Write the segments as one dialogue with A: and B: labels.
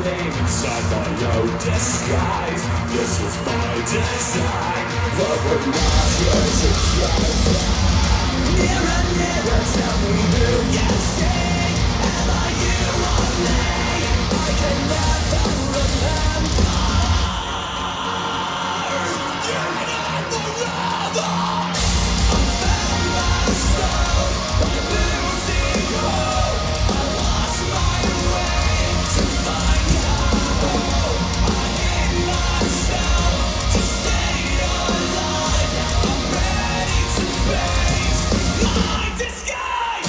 A: flame inside my own disguise. This was my design, but we're not here together. Nearer, nearer, tell me who you see. Am I you or me? I can never remember. You're not forever. I found myself by losing hope. I lost my way to find out. I hate myself to stay alive. Now I'm ready to face my disguise.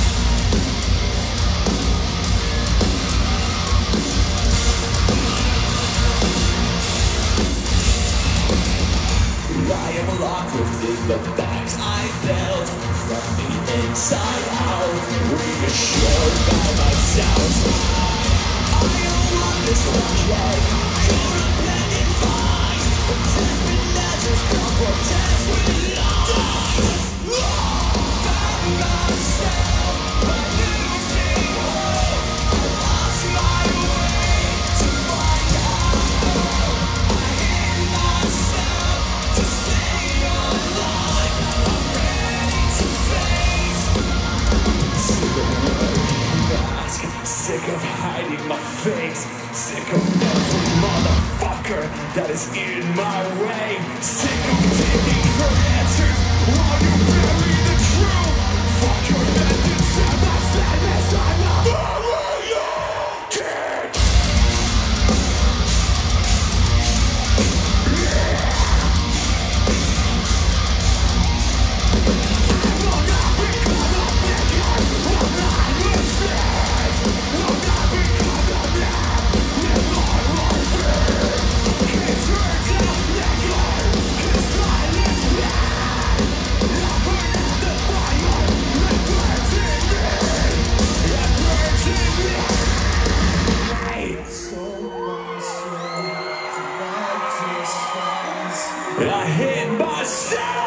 A: I am locked within the box I built from the inside out, reassured by my sounds. I don't want this again. Codependent vibes, contentment measures, comfort test with lies. Found myself by losing hope. I lost my way to find out. I hate myself to stay alive. Now I'm ready to face. Sick of wearing mask, sick of hiding my face, sick of every motherfucker that is in my way, sick of digging for answers while you bury the truth. Fuck your methods and my sadness. I'm a warrior kid. I hate myself.